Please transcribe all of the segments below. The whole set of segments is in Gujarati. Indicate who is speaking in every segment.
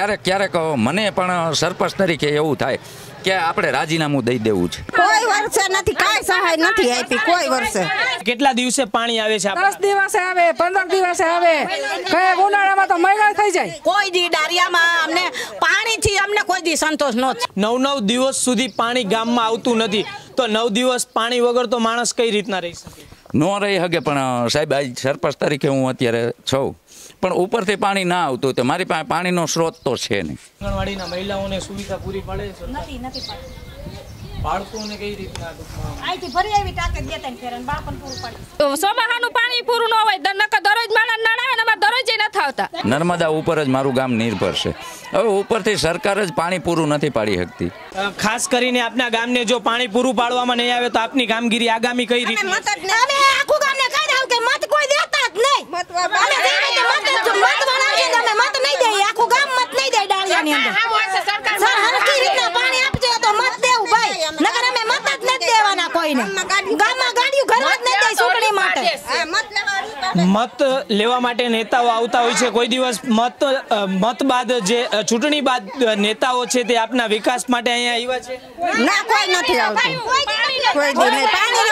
Speaker 1: ક્યારેક ક્યારેક મને પણ સરપંચ તરીકે એવું થાય કે આપણે રાજીનામું દઈ દેવું છે।
Speaker 2: કોઈ વર્ષે નથી, કાંઈ સહાય નથી આપી કોઈ વર્ષે।
Speaker 3: કેટલા દિવસે પાણી આવે છે?
Speaker 4: 10 દિવસે આવે, 15 દિવસે આવે, કઈ ઉનાળામાં તો મહિના થઈ જાય।
Speaker 2: કોઈ દી ડારિયામાં અમને પાણીથી અમને કોઈ દી સંતોષ નથી।
Speaker 3: 9 દિવસ સુધી પાણી ગામમાં આવતું નથી, તો 9 દિવસ પાણી વગર તો માણસ કઈ રીતના રહી શકે?
Speaker 1: ન રહી શકે, પણ સાહેબ આજ સરપંચ તરીકે હું અત્યારે છું, પણ ઉપરથી પાણી ના આવતું તો મારી પાસે પાણીનો સ્ત્રોત તો છે નહીં।
Speaker 3: આંગણવાડીના મહિલાઓને સુવિધા પૂરી પાડે છે?
Speaker 2: નથી
Speaker 3: બાળકોને કઈ રીતના?
Speaker 2: આઈથી ભરી આવી ટાંકે દેતા ને ફેરન બાપન પૂરું પાડી।
Speaker 4: સોમાહાનું પાણી પૂરું ન હોય નકર દરરોજ માણસ નાણા અને અમાર દરરોજ ન થાવતા।
Speaker 1: નર્મદા ઉપર જ મારું ગામ નિર્ભર છે। હવે ઉપરથી સરકાર જ પાણી પૂરું નથી પાડી શકતી।
Speaker 3: ખાસ કરીને આપના ગામને જો પાણી પૂરું પાડવામાં નહીં આવે તો આપની કામગીરી આગામી કઈ રીતે?
Speaker 2: અમે આખું ગામને કહી દઉં કે મત કોઈ દેતા જ નહીં। મત નહીં દે, આખું ગામ મત નહીં દે ડાળિયાની અંદર। સર હરકી રીતના પાણી આપજો તો મત દેવું ભાઈ, નકર અમે મત જ નથી દેવાના કોઈને। ગામમાં ગાડીઓ ઘરમાં જ નહીં દે ચૂંટણી માટે।
Speaker 3: મત લેવા માટે નેતાઓ આવતા હોય છે, કોઈ દિવસ મત બાદ જે ચૂંટણી બાદ નેતાઓ છે તે આપના વિકાસ માટે અહીંયા આવ્યા છે?
Speaker 2: ના, કોઈ નથી આવતું, કોઈ દી નહીં। પાણીનો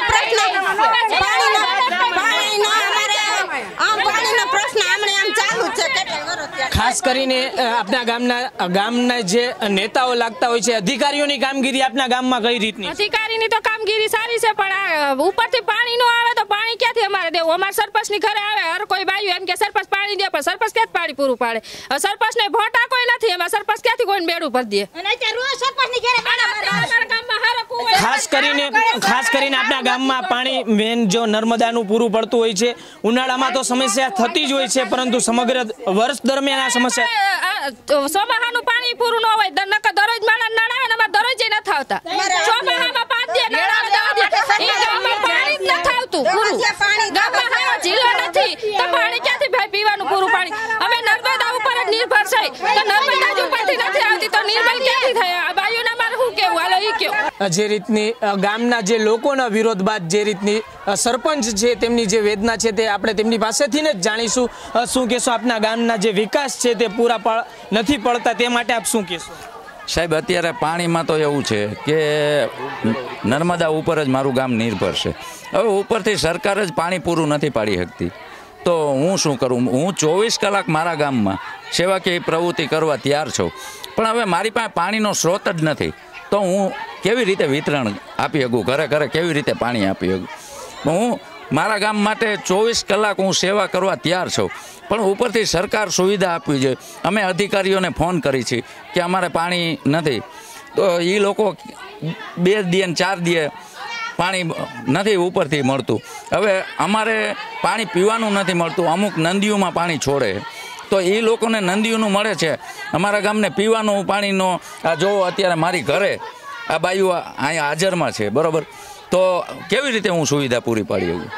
Speaker 2: પ્રશ્ન આમણે આમ ચાલુ છે કેટલા વર્ષથી।
Speaker 3: ખાસ કરીને આપના ગામના જે નેતાઓ લાગતા હોય છે, અધિકારીઓની કામગીરી આપના ગામમાં કઈ રીતની?
Speaker 4: અધિકારીની તો કામગીરી સારી છે, પણ ઉપરથી પાણી નો આવે તો પાણી ક્યાંથી અમારે દેવું? અમાર સરપંચ ની ઘરે આવે હર કોઈ બાયું એમ કે સરપંચ પાણી દે, પણ સરપંચ ક્યાંથી પાણી પૂરું પાડે? સરપંચ ને ભોટા કોઈ નથી, એમાં સરપંચ ક્યાંથી કોઈને બેડું ભરી દે?
Speaker 3: ખાસ કરીને આપના ગામમાં પાણી મેન જો નર્મદાનું પૂરું પડતું હોય છે, ઉનાળામાં તો સમસ્યા થતી જ હોય છે, પરંતુ સમગ્ર વર્ષ દરમિયાન આ સમસ્યા
Speaker 4: સોમાહાનું પાણી પૂરું ન હોય નકર દરરોજ માણસ નાણા અને અમાર દરરોજ ન થાવતા। ચોમાહામાં 5 દે નાણા 10 દે, ઈ ગામમાં પાણી જ ન થાવતું પૂરું। ગામમાં હારો જિલ્લો નથી તો પાણી ક્યાંથી ભાઈ પીવાનું પૂરું પાણી? અમે નર્મદા ઉપર જ નિર્ભર છે, તો નર્મદા જ ઉપરથી નથી આવતી તો નિર્ભર ક્યાંથી થાય? આ બાયુના મારે શું કેવું? હાલો ઈ કેવું।
Speaker 3: જે રીતની ગામના જે લોકોના વિરોધ બાદ જે રીતની સરપંચ છે તેમની જે વેદના છે તે આપણે તેમની પાસેથી જ જાણીશું। શું કહેશો? આપના ગામના જે વિકાસ છે તે પૂરા નથી પડતા, તે માટે આપ શું કહેશો?
Speaker 1: સાહેબ અત્યારે પાણીમાં તો એવું છે કે નર્મદા ઉપર જ મારું ગામ નિર્ભર છે। હવે ઉપરથી સરકાર જ પાણી પૂરું નથી પાડી શકતી તો હું શું કરું? હું 24 કલાક મારા ગામમાં સેવાકીય પ્રવૃત્તિ કરવા તૈયાર છું, પણ હવે મારી પાસે પાણીનો સ્ત્રોત જ નથી તો હું કેવી રીતે વિતરણ આપી શકું? ઘરે ઘરે કેવી રીતે પાણી આપી શકું? હું મારા ગામ માટે 24 કલાક હું સેવા કરવા તૈયાર છું, પણ ઉપરથી સરકાર સુવિધા આપવી જોઈએ। અમે અધિકારીઓને ફોન કરી છે કે અમારે પાણી નથી, તો એ લોકો 2 દિયે 4 દિયે પાણી નથી ઉપરથી મળતું। હવે અમારે પાણી પીવાનું નથી મળતું, અમુક નદીઓમાં પાણી છોડે તો એ લોકોને નદીઓનું મળે છે, અમારા ગામને પીવાનું પાણીનો આ જો અત્યારે મારી ઘરે આ બાયુ અહીંયા હાજરમાં છે, બરાબર? તો કેવી રીતે હું સુવિધા પૂરી પાડી શકું?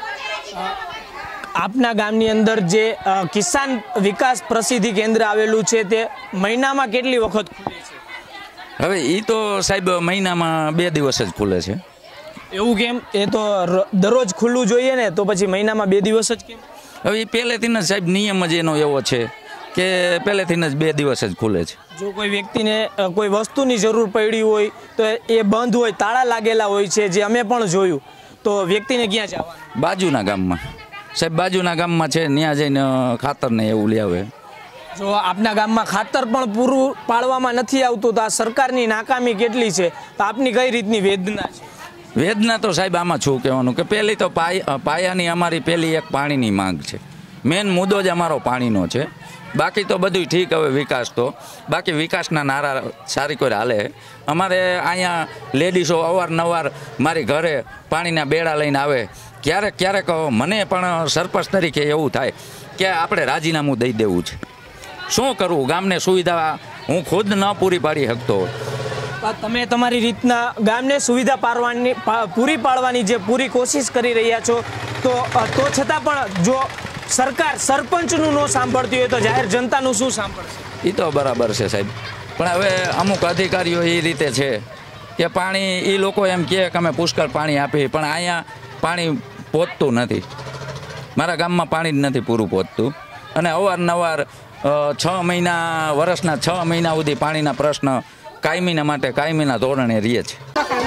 Speaker 3: આપના ગામની અંદર જે કિસાન વિકાસ પ્રસિદ્ધિ કેન્દ્ર આવેલું છે તે મહિનામાં કેટલી વખત ખુલે છે?
Speaker 1: હવે એ તો સાહેબ મહિનામાં 2 દિવસ જ ખુલે છે।
Speaker 3: એવું કેમ? એ તો દરરોજ ખુલ્લું જોઈએ ને, તો પછી મહિનામાં 2 દિવસ જ કેમ?
Speaker 1: હવે એ પહેલેથી જ સાહેબ નિયમ જ એનો એવો છે કે પહેલેથી જ 2 દિવસ જ ખુલે છે।
Speaker 3: જો કોઈ વ્યક્તિને કોઈ વસ્તુની જરૂર પડી હોય તો એ બંધ હોય, તાળા લાગેલા હોય છે, જે અમે પણ જોયું, તો વ્યક્તિને ક્યાં જવાનું?
Speaker 1: બાજુના ગામમાં સાહેબ, બાજુના ગામમાં છે, ત્યાં જઈને ખાતર ને એવું લઈ આવે।
Speaker 3: જો આપના ગામમાં ખાતર પણ પૂરું પાડવામાં નથી આવતું તો આ સરકારની નાકામી કેટલી છે, તો આપની કઈ રીતની વેદના છે?
Speaker 1: વેદના તો સાહેબ આમાં શું કહેવાનું કે પહેલી તો પાયાની અમારી પહેલી એક પાણીની માંગ છે। મેન મુદ્દો જ અમારો પાણીનો છે, બાકી તો બધું ઠીક। હવે વિકાસ તો બાકી વિકાસના નારા સારી કોઈ હાલે। અમારે અહીંયા લેડીઝો અવારનવાર મારી ઘરે પાણીના બેડા લઈને આવે। ક્યારેક ક્યારેક મને પણ સરપંચ તરીકે એવું થાય કે આપણે રાજીનામું દઈ દેવું છે। શું કરવું? ગામને સુવિધા હું ખુદ ન પૂરી પાડી શકતો।
Speaker 3: તમે તમારી રીતના ગામને સુવિધા પૂરી પાડવાની જે પૂરી કોશિશ કરી રહ્યા છો, તો છતાં પણ જો સરકાર સરપંચનું ન સાંભળતી હોય તો જાહેર જનતાનું શું સાંભળશે?
Speaker 1: એ તો બરાબર છે સાહેબ, પણ હવે અમુક અધિકારીઓ એ રીતે છે કે પાણી એ લોકો એમ કહે કે અમે પુષ્કળ પાણી આપીએ, પણ અહીંયા પાણી પહોંચતું નથી। મારા ગામમાં પાણી જ નથી પૂરું પહોંચતું, અને અવારનવાર 6 મહિના વર્ષના 6 મહિના સુધી પાણીના પ્રશ્ન કાયમીના માટે કાયમીના ધોરણે રહે છે.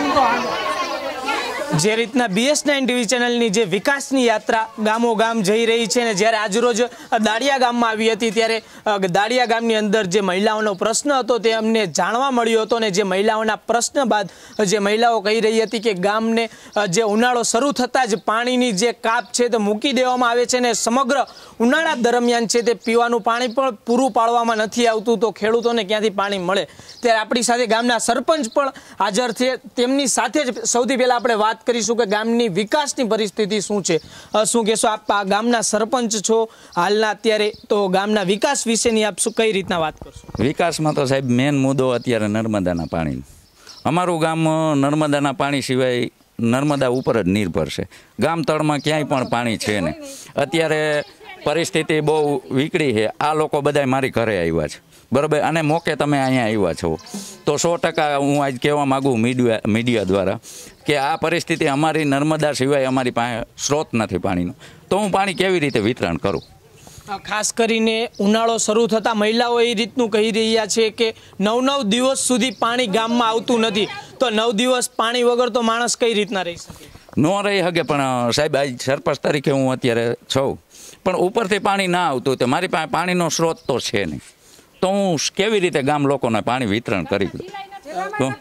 Speaker 3: જે રીતના BS9 ટીવી ચેનલની જે વિકાસની યાત્રા ગામો ગામ જઈ રહી છે ને જ્યારે આજરોજ દાડિયા ગામમાં આવી હતી ત્યારે દાડિયા ગામની અંદર જે મહિલાઓનો પ્રશ્ન હતો તે અમને જાણવા મળ્યો હતો ને જે મહિલાઓના પ્રશ્ન બાદ જે મહિલાઓ કહી રહી હતી કે ગામને જે ઉનાળો શરૂ થતાં જ પાણીની જે કાપ છે તે મૂકી દેવામાં આવે છે ને સમગ્ર ઉનાળા દરમિયાન છે તે પીવાનું પાણી પણ પૂરું પાડવામાં નથી આવતું તો ખેડૂતોને ક્યાંથી પાણી મળે. ત્યારે આપણી સાથે ગામના સરપંચ પણ હાજર છે. તેમની સાથે જ સૌથી પહેલાં આપણે વાત કરીશું કે ગામની વિકાસની પરિસ્થિતિ શું છે. શું કહેશો આપ આ ગામના સરપંચ છો હાલના અત્યારે તો ગામના વિકાસ વિશેની આપ શું કઈ રીતના વાત કરશો?
Speaker 1: વિકાસમાં તો સાહેબ મેન મુદ્દો અત્યારે નર્મદાના પાણીનો. અમારું ગામ નર્મદાના પાણી સિવાય નર્મદા ઉપર જ નિર્ભર છે. ગામ તળમાં ક્યાંય પણ પાણી છે નહીં. અત્યારે પરિસ્થિતિ બહુ વિકળી છે. આ લોકો બધા મારી ઘરે આવ્યા છે બરાબર અને મોકે તમે અહીંયા આવ્યા છો તો 100% હું આજ કહેવા માગું મીડિયા દ્વારા કે આ પરિસ્થિતિ અમારી નર્મદા સિવાય અમારી પાસે સ્ત્રોત નથી પાણીનો તો હું પાણી કેવી રીતે વિતરણ કરું?
Speaker 3: ખાસ કરીને ઉનાળો શરૂ થતાં મહિલાઓ એ રીતનું કહી રહ્યા છે કે 9 દિવસ સુધી પાણી ગામમાં આવતું નથી તો 9 દિવસ પાણી વગર તો માણસ કઈ રીતના રહી શકે?
Speaker 1: ન રહી શકે. પણ સાહેબ આજ સરપંચ તરીકે હું અત્યારે છું પણ ઉપરથી પાણી ના આવતું તો મારી પાસે પાણીનો સ્ત્રોત તો છે નહીં તો હું કેવી રીતે ગામ લોકોને પાણી વિતરણ કરી દઉં?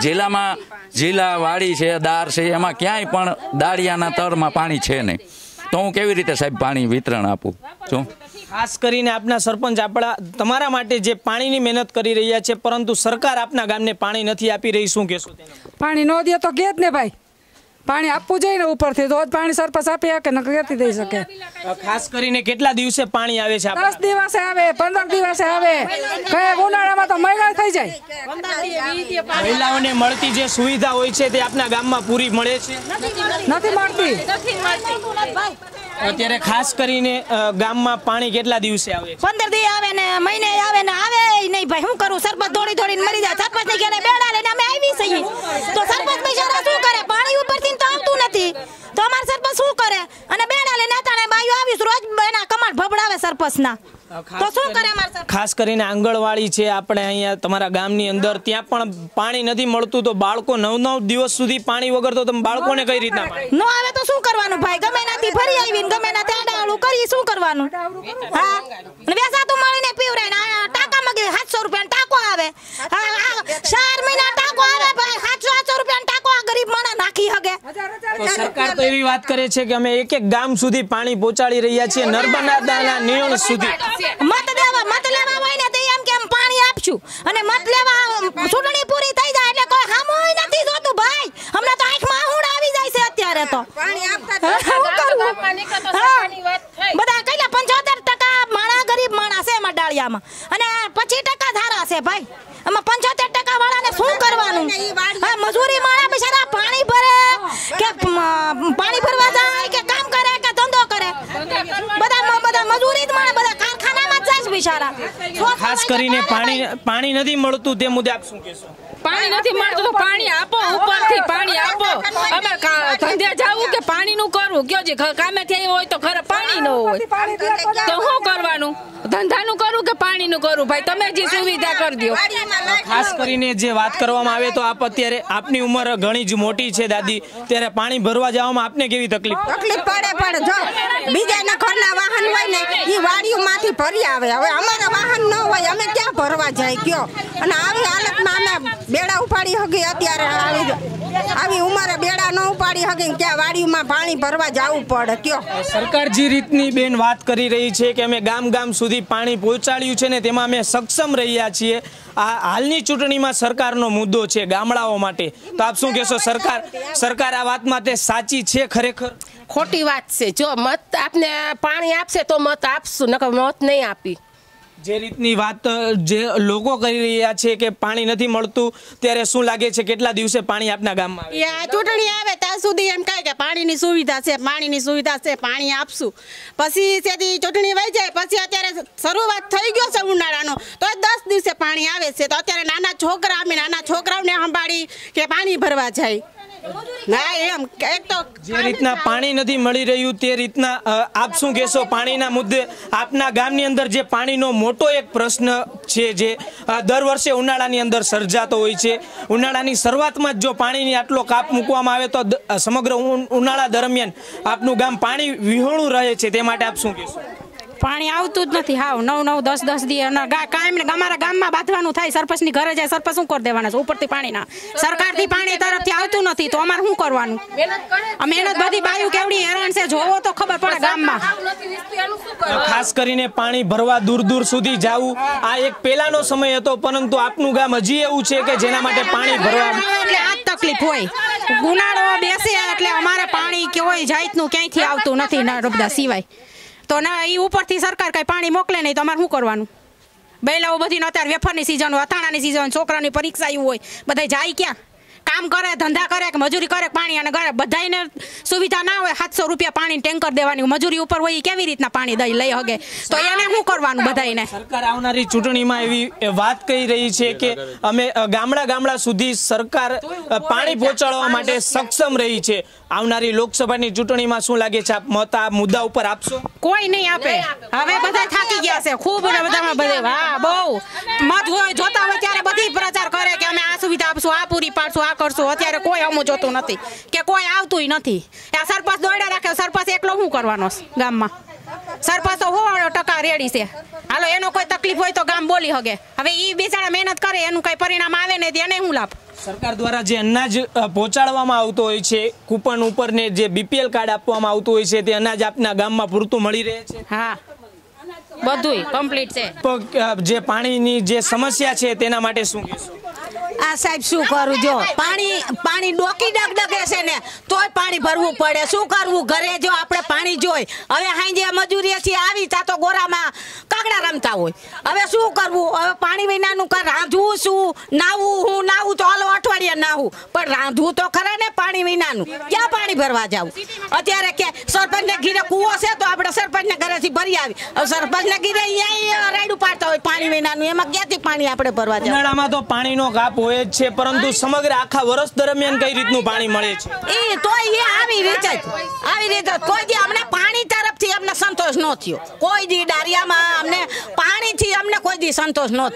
Speaker 1: જિલ્લા વાડી છે દાર છે એમાં ક્યાંય પણ દાળિયાના તળમાં પાણી છે નહીં તો હું કેવી રીતે સાહેબ પાણી વિતરણ આપું છું?
Speaker 3: ખાસ કરીને આપના સરપંચ તમારા માટે જે પાણીની મહેનત કરી રહ્યા છે પરંતુ સરકાર આપના ગામને પાણી નથી આપી રહી. શું કહેશો?
Speaker 5: પાણી ન દે તો કે જ ને ભાઈ પાણી આપવું જોઈએ ને ઉપરથી તો જ પાણી સરપંચ આપી શકે ને ક્યાંથી દઈ શકે.
Speaker 3: ખાસ કરીને કેટલા દિવસે પાણી આવે છે?
Speaker 5: 10 દિવસે આવે 15 દિવસે આવે. કઈ ઉનાળામાં તો મહિના થઈ જાય.
Speaker 3: મહિલાઓને મળતી જે સુવિધા હોય છે તે આપના ગામમાં પૂરી મળે છે?
Speaker 5: નથી મળતી.
Speaker 3: અત્યારે ખાસ કરીને ગામમાં પાણી કેટલા દિવસે આવે છે?
Speaker 2: 15 દી આવે ને મહિને આવે ને આવે નહીં ભાઈ. શું કરું? સરપંચ દોડીને મરી જાય. સરપંચ ની ઘરે બેડા લઈને અમે આવી છીએ તો સરપંચ બિચારા શું કરે? પાણી ઉપરથી તો આવતું નથી તો અમારા સરપંચ શું કરે? અને બેડા લઈને આતાણે બાયું આવીશ રોજ એના કમાડ ભબડાવે સરપંચના તો શું કરે અમારા સરપંચ?
Speaker 3: ખાસ કરીને આંગણવાડી છે આપણે અહીંયા તમારા ગામની અંદર ત્યાં પણ પાણી નથી મળતું તો બાળકો 9 દિવસ સુધી પાણી વગર તો તમે બાળકોને કઈ રીતના
Speaker 2: ન આવે તો શું કરવાનું ભાઈ? ગમે નાથી ફરી આવીને ગમે ના આડાળું કરી શું કરવાનું? હા વેસાતું મળીને પીવરાય ને ટાંકામાં 700 રૂપિયા ટાંકો આવે. 4 મહિના ટાંકો આવે ભાઈ. 700 રૂપિયા ટાંકો આ ગરીબ માણસ નાખી શકે.
Speaker 3: તો સરકાર તો એવી વાત કરે છે કે અમે એક ગામ સુધી પાણી પહોંચાડી રહ્યા છીએ નર્મદાના નિયણ સુધી.
Speaker 2: મત લેવા હોય ને તે એમ કે પાણી આપશું અને મત લેવા ચૂંટણી પૂરી થઈ જાય એટલે કોઈ સામું નથી જોતું ભાઈ. હમણાં તો આંખમાં આહુડ આવી જાય છે અત્યારે તો પાણી બધા કઈલા 75% માણા ગરીબ માણસ છે એમાં ડાળિયામાં અને 25% ધારા છે ભાઈ. આમાં 75% વાળાને શું કરવાનું? હા મજૂરી માણા બિચારા પાણી ભરે કે પાણી ભરવા જાય કે કામ કરે કે ધંધો કરે બધા મજૂરી જ મળે. બધા કારખાનામાં જ જાય છે બિચારા.
Speaker 3: ખાસ કરીને પાણી નથી મળતું તે મુદ્દે આપ શું કહેશો?
Speaker 4: પાણી નથી મળતું તો પાણી આપો ઉપરથી પાણી આપો. અમે ધંધે જાવું કે પાણીનું કરવું કયો જે કામે થઈ હોય તો ઘરે પાણી ન હોય તો શું કરવાનું? ધંધાનું કરું કે પાણીનું કરું? ભાઈ તમે જે સુવિધા કરી દો.
Speaker 3: ખાસ કરીને જે વાત કરવામાં આવે તો આપ અત્યારે આપની ઉંમર ઘણી જ મોટી છે દાદી ત્યારે પાણી ભરવા જવામાં આપને કેવી તકલીફ
Speaker 6: પડે? પણ જો બીજાના ઘરના વાહન હોય ને એ વાડીઓમાંથી ભરી આવે. હવે અમારા વાહન ન હોય અમે ક્યાં ભરવા જાય કયો? અને આવી હાલતમાં અમે બેડા ઉપાડી હકી અત્યારે આવી ઉંમરે બેડા ન ઉપાડી હકી ક્યાં વાડીઓમાં પાણી ભરવા જવું પડે કયો?
Speaker 3: સરકાર જે રીતની બેન વાત કરી રહી છે કે અમે ગામ સુધી પાણી પહોંચાડ્યું છે ને તેમાં અમે સક્ષમ રહ્યા છીએ. આ હાલની ચૂંટણીમાં સરકારનો મુદ્દો છે ગામડાઓ માટે તો આપ શું કહેશો? સરકાર આ વાતમાં તે સાચી છે ખરેખર?
Speaker 7: ખોટી વાત છે. જો મત આપને પાણી આપશે તો મત આપશું નકર મત નહીં આપી.
Speaker 3: જે રીતની વાત જે લોકો કરી રહ્યા છે કે પાણી નથી મળતું ત્યારે શું લાગે છે કેટલા દિવસે પાણી આપના ગામમાં આવે?
Speaker 6: ચૂંટણી આવે ત્યાં સુધી એમ કહે કે પાણીની સુવિધા છે પાણી આપશું. પછી તેથી ચૂંટણી વહી જાય પછી અત્યારે શરૂઆત થઈ ગયો છે ઉનાળાનો તો 10 દિવસે પાણી આવે છે તો અત્યારે નાના છોકરાઓને સંભાળી કે પાણી ભરવા જાય. ના એમ એક તો
Speaker 3: જે રીતના પાણી નથી મળી રહ્યું તે રીતના આપ શું કહેશો પાણીના મુદ્દે? આપના ગામની અંદર જે પાણીનો મોટો એક પ્રશ્ન છે જે દર વર્ષે ઉનાળાની અંદર સર્જાતો હોય છે, ઉનાળાની શરૂઆતમાં જ જો પાણીની આટલો કાપ મૂકવામાં આવે તો સમગ્ર ઉનાળા દરમિયાન આપનું ગામ પાણી વિહોણું રહે છે, તે માટે આપ શું કહેશો?
Speaker 2: પાણી આવતું જ નથી. હાવ 9-9 10 દી કાયમ અમારા ગામમાં બાંધવાનું થાય. સરપંચની ઘરે જાય, સરપંચ શું કરી દેવાના છે ઉપરથી પાણીના? સરકારથી પાણી તરફથી આવતું નથી તો અમારે શું કરવાનું? મહેનત બધી બાયું કેવડી હેરાન છે જોવો તો ખબર પડે ગામમાં.
Speaker 3: ખાસ કરીને પાણી ભરવા દૂર દૂર સુધી જવું આ એક પહેલાનો સમય હતો, પરંતુ આપનું ગામ હજી એવું છે કે જેના માટે પાણી ભરવા
Speaker 2: એટલે આ જ તકલીફ હોય. ઉનાળો બેસે એટલે અમારે પાણી કોઈ જાતનું ક્યાંયથી આવતું નથી નર્મદા સિવાય. તો ના એ ઉપરથી સરકાર કઈ પાણી મોકલે નહીં તો અમારે શું કરવાનું? બૈલાઓ બધી અત્યારે વેફરની સિઝન હોય, અથાણાની સિઝન, છોકરાની પરીક્ષા એવું હોય, બધા જાય ક્યાં? કામ કરે, ધંધા કરે કે મજૂરી કરે પાણી અને ઘરે બધાને સુવિધા ના હોય. 700 રૂપિયા પાણી ટેન્કર દેવાની મજૂરી ઉપર હોય, કેવી રીતના પાણી દઈ લઈ હગે? તો એને શું કરવાનું બધાને?
Speaker 3: સરકાર આવનારી ચૂંટણીમાં એવી વાત કહી રહી છે કે અમે ગામડા સુધી સરકાર પાણી પહોંચાડવા માટે સક્ષમ રહી છે. આવનારી લોકસભાની ચૂંટણીમાં શું લાગે છે, આપ મત આ મુદ્દા ઉપર આપશો?
Speaker 2: કોઈ નહીં આપે. હવે બધા થાકી ગયા છે ખૂબ ને બધામાં બધે. હા બહુ મત હોય જોતા હોય ત્યારે બધી પ્રચાર કરે કે અમે આ સુવિધા આપશું, આ પૂરી પાડશું, આ કરશું. અત્યારે કોઈ અમું જોતું નથી કે કોઈ આવતું નથી. આ સરપંચ દોડ્યા રાખે. સરપંચ એકલો શું કરવાનો ગામમાં? સરપંચ તો 100% રેડી છે. હાલો એનો કોઈ તકલીફ હોય તો ગામ બોલી હગે. હવે એ બિચારા મહેનત કરે એનું કઈ પરિણામ આવે ને એને શું લાભ?
Speaker 3: સરકાર દ્વારા જે અનાજ પહોંચાડવામાં આવતો હોય છે, કૂપન ઉપર ને જે BPL કાર્ડ આપવામાં આવતું હોય છે, તે અનાજ આપના ગામમાં પૂરતું મળી રહે છે?
Speaker 2: હા બધુંય કમ્પ્લીટ છે.
Speaker 3: જે પાણીની જે સમસ્યા છે તેના માટે શું કહેશો?
Speaker 8: આ સાહેબ શું કરું? જો પાણી ડોકી ડગડગે છે ને તોય પાણી ભરવું પડે. શું કરવું? ઘરે જો આપણે પાણી જોઈ. હવે હાંજે મજૂરીએથી આવી તા તો ગોરામાં કાગડા રમતા હોય. હવે શું કરવું? હવે પાણી વિનાનું રાંધવું શું? નાવું તો હાલો અઠવાડિયે નાવું, પણ રાંધવું તો ખરા ને પાણી વિનાનું. ક્યાં પાણી ભરવા જાવ? અત્યારે કે સરપંચને ઘીરે કૂવો છે તો આપણે સરપંચને ઘરેથી ભરી આવી. હવે સરપંચને ઘીરે અહીંયા રાયડું પાડતા હોય પાણી વિનાનું, એમાં ક્યાંથી પાણી આપણે ભરવા જાવ?
Speaker 3: ઉનાળામાં તો પાણીનો કાપ હોય જ છે, પરંતુ સમગ્ર આખા વર્ષ દરમિયાન કઈ રીતનું પાણી મળે છે?
Speaker 8: એ તો આવી રીતે કોઈ દી અમને પાણી તરફથી અમને સંતોષ ન થયો. કોઈ દી ડારિયામાં અમને પાણીથી અમને કોઈ દી સંતોષ ન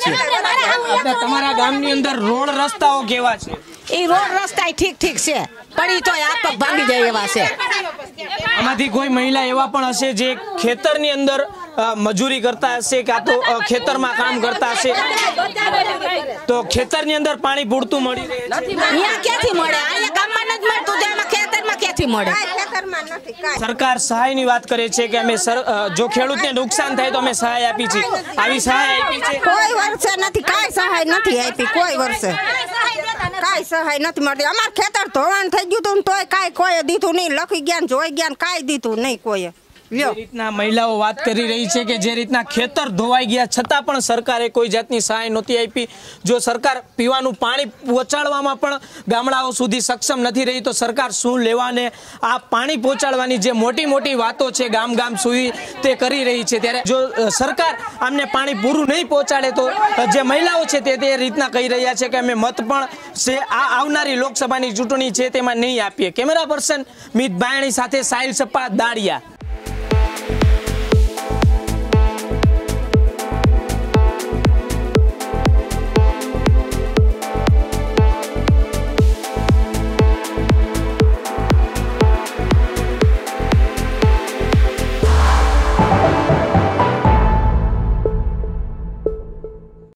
Speaker 8: થયો.
Speaker 3: તમારા ગામની અંદર રોડ રસ્તાઓ કેવા છે?
Speaker 8: એ રોડ રસ્તા ઠીક છે, પડી તો હાથ પગ ભાંગી જાય એવા છે.
Speaker 3: આમાંથી કોઈ મહિલા એવા પણ હશે જે ખેતરની અંદર મજૂરી કરતા હશે કાં તો ખેતરમાં કામ કરતા હશે, તો ખેતરની અંદર પાણી પૂરતું મળી રહે છે?
Speaker 8: અહીંયા ક્યાંથી મળે? અહીંયા ગામમાં નથી મળતું, તેમાં ખેતરમાં ક્યાંથી મળે?
Speaker 3: સરકાર સહાયની વાત કરે છે કે અમે જો ખેડૂતને નુકસાન થાય તો અમે સહાય આપી છે. આવી સહાય આપી છે?
Speaker 6: કોઈ વર્ષે નથી, કાંઈ સહાય નથી આપી. કોઈ વર્ષે કાંઈ સહાય નથી મળતી. અમાર ખેતર ધોવાણ થઈ ગયું હતું તોય કાંઈ કોઈ દીધું નહીં. લખી ગયા જોઈ ગયા કાંઈ દીધું નહીં કોઈએ.
Speaker 3: જે રીતના મહિલાઓ વાત કરી રહી છે કે જે રીતના ખેતર ધોવાઈ ગયા છતાં પણ સરકારે કોઈ જાતની સહાય નહોતી આપી. જો સરકાર પીવાનું પાણી પહોંચાડવામાં પણ ગામડાઓ સુધી સક્ષમ નથી રહી તો સરકાર શું લેવાને? આ પાણી પહોંચાડવાની જે મોટી વાતો છે ગામ સુધી તે કરી રહી છે, ત્યારે જો સરકાર આમને પાણી પૂરું નહીં પહોંચાડે તો જે મહિલાઓ છે તે રીતના કહી રહ્યા છે કે અમે મત પણ છે આ આવનારી લોકસભાની ચૂંટણી છે તેમાં નહીં આપીએ. કેમેરા પર્સન મિત બાયણી સાથે સાહિલ સપ્પા, દાળિયા.